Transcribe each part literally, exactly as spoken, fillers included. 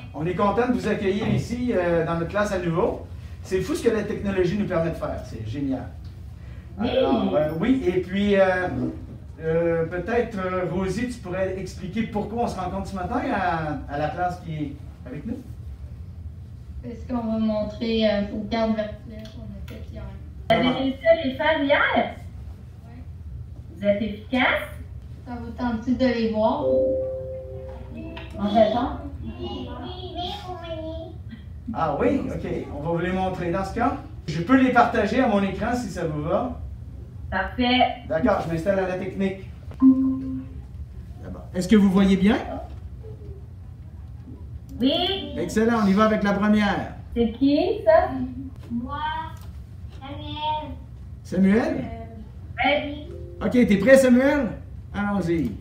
On est content de vous accueillir ici euh, dans notre classe à nouveau. C'est fou ce que la technologie nous permet de faire. C'est génial. Alors, euh, oui, et puis euh, euh, peut-être, euh, Rosie, tu pourrais expliquer pourquoi on se rencontre ce matin à, à la classe qui est avec nous? Est-ce qu'on va montrer euh, vos cartes virtuelles qu'on a faites hier? Vous avez réussi à les faire hier? Oui. Vous êtes efficace? Ça vous tente-tu de les voir? On répond? Ah oui, ok. On va vous les montrer. Dans ce cas, je peux les partager à mon écran si ça vous va. Parfait. D'accord, je m'installe à la technique. D'abord. Est-ce que vous voyez bien? Oui. Excellent, on y va avec la première. C'est qui, ça? Moi, Samuel. Samuel? Oui. Ok, t'es prêt, Samuel? Allons-y.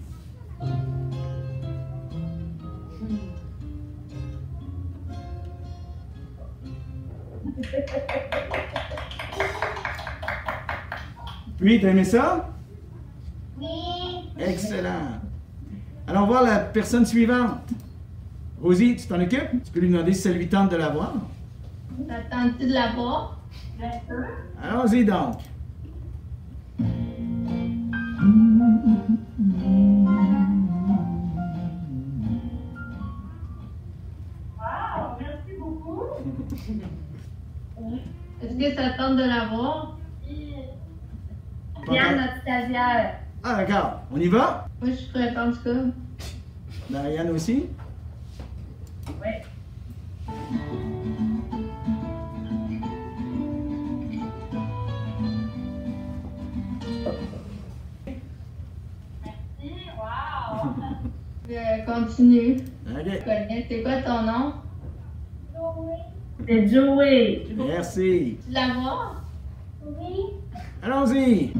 Puis, t'as aimé ça? Oui. Excellent. Allons voir la personne suivante. Rosie, tu t'en occupes? Tu peux lui demander si ça lui tente de la voir. Ça tente-tu de la voir? Allons-y donc. Wow, merci beaucoup. Est-ce que ça tente de la voir? Bien, notre stagiaire. Ah, d'accord. On y va? Moi, je suis prête en tout cas. Marianne aussi? Oui. Merci, wow. Euh, continue. OK. Je connais. C'est quoi ton nom? C'est Joey. Merci. Tu la vois? Oui. Allons-y.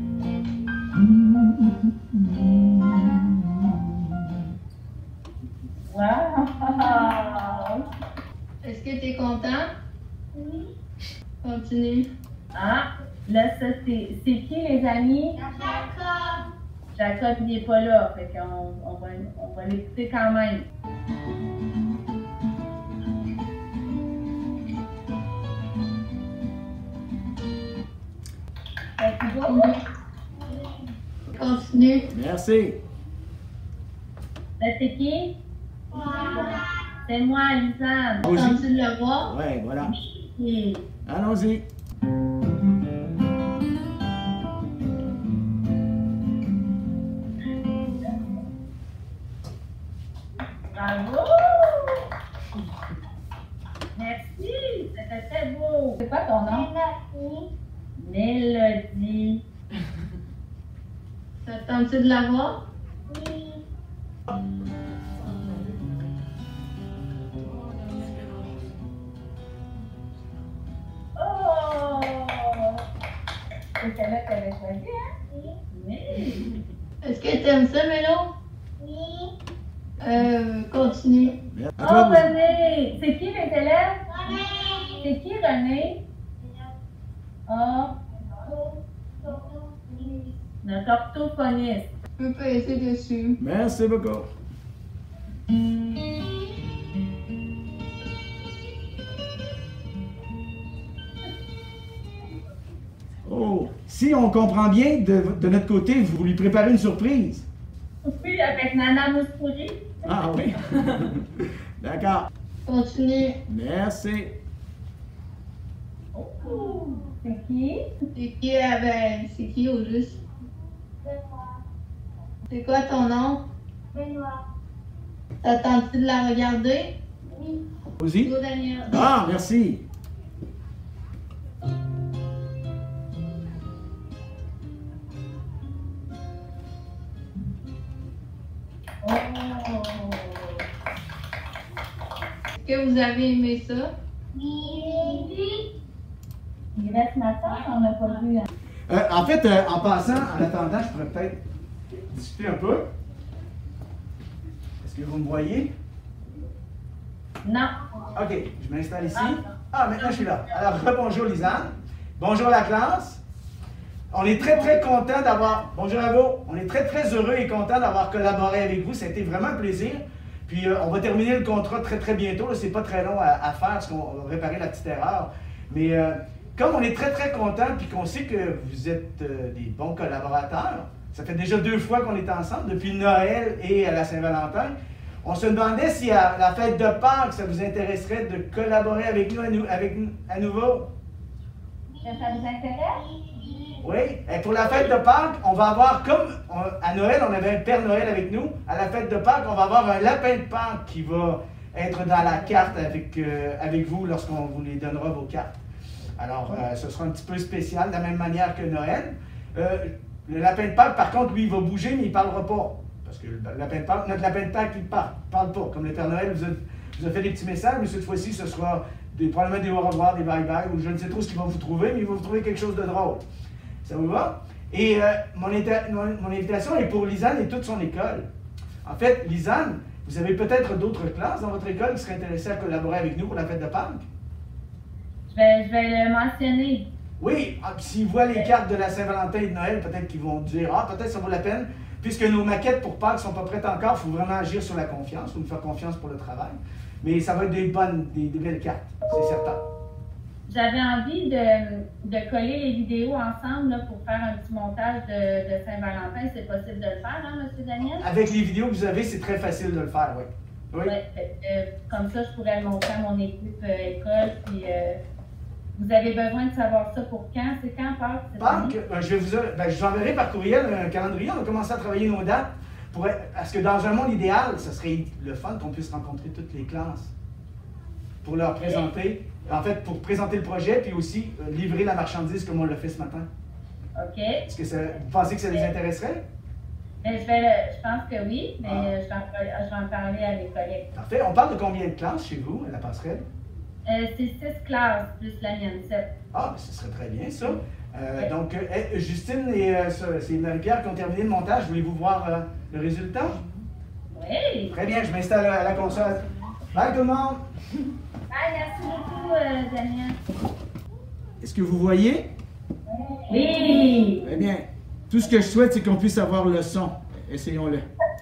Wow. Est-ce que tu es content? Oui. Continue. Ah, là, ça, c'est c'est qui, les amis? Jacob. Jacob, il n'est pas là, fait qu'on on va, on va l'écouter quand même. Fait que bon, Continue. Merci. là, c'est qui? Voilà. C'est moi, Lisanne. Rosie. Tentes-tu de le voir? Ouais, voilà. Et Allons-y. bravo! Merci, c'était très beau. C'est quoi ton nom? Mélodie. Mélodie. Ça tente-tu de la voir? Oui. Oh! C'est celle-là que tu avais choisi, hein? Oui. Oui. Est-ce que tu aimes ça, Mélo? Oui. Euh, continue. Merci. À Oh, toi, Rosie. René! C'est qui les élèves? René. C'est qui, René? Oh, notre orthophoniste. Tu peux passer dessus. Merci beaucoup. Oh, si on comprend bien, de, de notre côté, vous lui préparez une surprise. Oui, avec Nana Mouskouri. Ah oui. D'accord. Continue. Merci. Oh, c'est qui? C'est qui, euh, ben, c'est qui au juste? Benoît. C'est quoi ton nom? Benoît. Ça tente-tu de la regarder? Oui. Rosie? Go, Daniel. Ah, merci. Oh! Est-ce que vous avez aimé ça? Oui. Il reste ma tante, on n'a pas vu. Hein. Euh, en fait, euh, en passant, en attendant, je pourrais peut-être discuter un peu. Est-ce que vous me voyez? Non. OK, je m'installe ici. Ah, maintenant je suis là. Alors, rebonjour Lisanne. Bonjour la classe. On est très, très content d'avoir... Bonjour à vous. On est très, très heureux et content d'avoir collaboré avec vous. Ça a été vraiment un plaisir. Puis euh, on va terminer le contrat très très bientôt. C'est pas très long à, à faire parce qu'on va réparer la petite erreur. Mais euh, comme on est très très content puis qu'on sait que vous êtes euh, des bons collaborateurs, ça fait déjà deux fois qu'on est ensemble, depuis Noël et à la Saint-Valentin. On se demandait si à la fête de Pâques, ça vous intéresserait de collaborer avec nous à, nous, avec, à nouveau. Ça vous intéresse? Oui, et pour la fête de Pâques, on va avoir, comme on, à Noël, on avait un Père Noël avec nous, à la fête de Pâques, on va avoir un lapin de Pâques qui va être dans la carte avec, euh, avec vous lorsqu'on vous les donnera vos cartes. Alors, euh, ce sera un petit peu spécial, de la même manière que Noël. Euh, le lapin de Pâques, par contre, lui, il va bouger, mais il ne parlera pas. Parce que le lapin de Pâques, notre lapin de Pâques, il ne parle, parle pas. Comme le Père Noël vous a, vous a fait des petits messages, mais cette fois-ci, ce sera des, probablement des au revoir, des bye-bye, ou je ne sais trop ce qu'il va vous trouver, mais il va vous trouver quelque chose de drôle. Ça vous va? Et euh, mon, mon, mon invitation est pour Lisanne et toute son école. En fait, Lisanne, vous avez peut-être d'autres classes dans votre école qui seraient intéressées à collaborer avec nous pour la fête de Pâques? Je vais, je vais le mentionner. Oui, ah, s'ils voient les cartes de la Saint-Valentin et de Noël, peut-être qu'ils vont dire « Ah, peut-être ça vaut la peine. » Puisque nos maquettes pour Pâques ne sont pas prêtes encore, il faut vraiment agir sur la confiance, il faut nous faire confiance pour le travail. Mais ça va être des bonnes, des, des belles cartes, c'est certain. J'avais envie de, de coller les vidéos ensemble là, pour faire un petit montage de, de Saint-Valentin. C'est possible de le faire, hein, M. Daniel? Avec les vidéos que vous avez, c'est très facile de le faire, oui. Oui. Ouais, euh, comme ça, je pourrais le montrer à mon équipe euh, école. Puis, euh, vous avez besoin de savoir ça pour quand? C'est quand, Pâques? Pâques, ben, je vais vous, ben, je vous enverrai par courriel un calendrier. On a commencé à travailler nos dates. Pour, parce que dans un monde idéal, ce serait le fun qu'on puisse rencontrer toutes les classes pour leur présenter, en fait, pour présenter le projet, puis aussi euh, livrer la marchandise comme on l'a fait ce matin. OK. Est-ce que ça, vous pensez que ça les intéresserait? Mais je, vais le, je pense que oui, mais Ah. je, vais en, je vais en parler à mes collègues. Parfait. On parle de combien de classes chez vous, à la passerelle? Euh, c'est six classes plus la mienne, sept. Ah, ben, ce serait très bien, ça. Euh, Oui. Donc, euh, Justine et euh, c'est Marie-Pierre qui ont terminé le montage. Voulez-vous voir euh, le résultat? Oui! Très bien, je m'installe à la console. Bye tout le monde! Ah, merci beaucoup, euh, Daniel. Est-ce que vous voyez? Oui! Très bien. Tout ce que je souhaite, c'est qu'on puisse avoir le son. Essayons-le.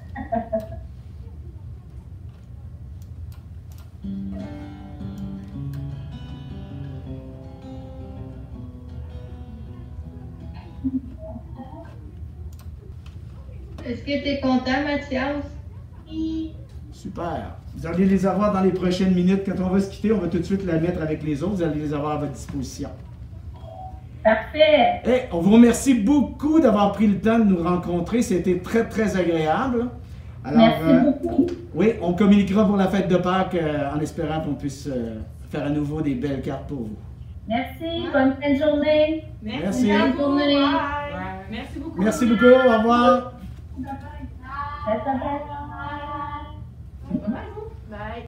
Est-ce que tu es content, Mathias? Super. Vous allez les avoir dans les prochaines minutes. Quand on va se quitter, on va tout de suite la mettre avec les autres. Vous allez les avoir à votre disposition. Parfait! Hey, on vous remercie beaucoup d'avoir pris le temps de nous rencontrer. C'était très, très agréable. Alors, Merci euh, beaucoup. oui, on communiquera pour la fête de Pâques euh, en espérant qu'on puisse euh, faire à nouveau des belles cartes pour vous. Merci, bonne fin de journée. Merci. Bonne journée. Ouais, merci beaucoup. Merci beaucoup. Au revoir. Bye bye. Bye. Bye.